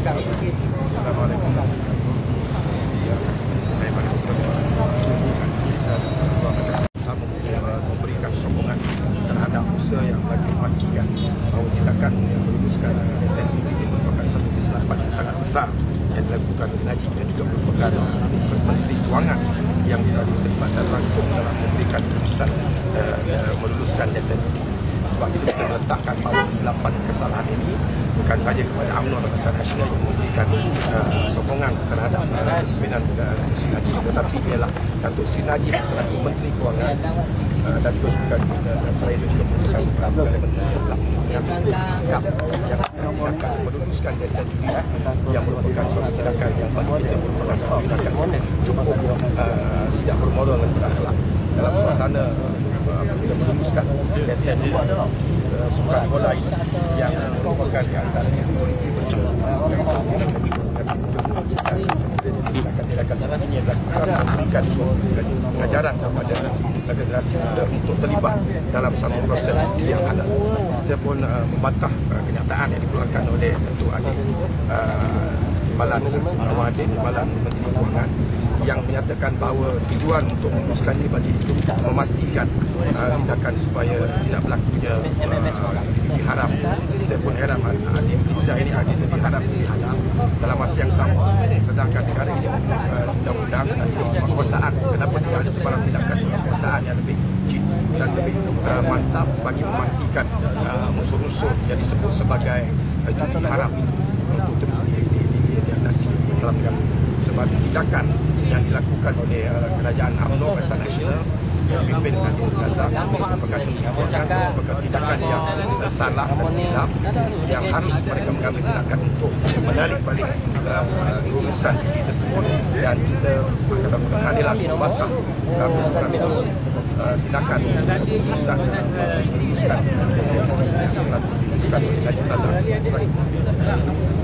Assalamualaikum warahmatullahi wabarakatuh. Saya bersyukur bisa bersama memberikan sokongan terhadap usaha yang bagi memastikan bahawa tindakan yang meluluskan lesen ini merupakan satu kesilapan yang sangat besar yang dilakukan oleh Najib dan juga merupakan Menteri Kewangan yang terlibat secara langsung dalam memberikan keputusan meluluskan lesen ini. Sebab itu kita meletakkan bahawa kesilapan kesalahan ini bukan saja kepada UMNO dan Barisan Nasional yang memberikan sokongan terhadap pimpinan Datuk Seri Najib, tetapi ialah Datuk Seri Najib selaku Menteri Kewangan dan juga selain itu juga merupakan Perdana Menteri yang telah mengambil sikap yang akan meluluskan lesen ini yang merupakan suatu tindakan yang bagi kita merupakan suatu tindakan yang cukup tidak bermodal dan berakhlak dalam suasana kita meluluskan lesen sukan bola ini yang merupakan di antaranya politik betul tindakan seperti ini dilakukan memberikan suatu pengajaran kepada generasi muda untuk terlibat dalam satu proses yang halal. Kita pun membantah kenyataan yang dikeluarkan oleh Datuk Adik Timbalan Menteri Kewangan yang menyatakan bahawa tujuan untuk meluluskan ini bagi itu memastikan tindakan supaya tidak berlakunya lebih haram. Kita pun heran Adik Malaysia ini ada lebih haram lebih halal dalam masa yang sama, sedangkan negara ini undang-undang dan juga pemerkosaan. Kenapa tidak ada sebarang tindakan pemerkosaan yang lebih dan lebih mantap bagi memastikan unsur-unsur yang disebut sebagai judi haram ini untuk terus diatasi dalam negara. Sebab tindakan yang dilakukan oleh kerajaan UMNO Barisan Nasional yang dipimpin dengan Nazar merupakan tindakan yang salah dan silap yang harus mereka mengambil tindakan untuk menarik balik lulusan ini tersebut, dan kita akan berhadilah membantah 100% tindakan lulusan meluluskan lesen yang telah diluluskan oleh Najib Razak.